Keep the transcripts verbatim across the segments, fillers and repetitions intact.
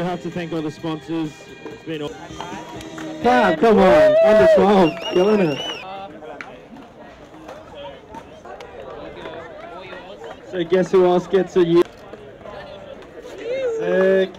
have to thank all the sponsors. It's been all... Wow, come on, under twelve, killing it. So guess who else gets a year? Sick.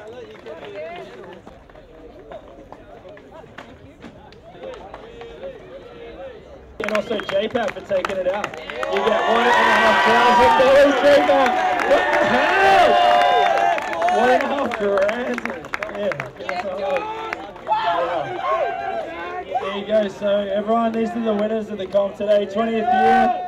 And also J PAT for taking it out. You get one and a half thousand dollars, J PAT. What the hell? One and a half grand. Yeah. There you go. So everyone, these are the winners of the comp today. twentieth year.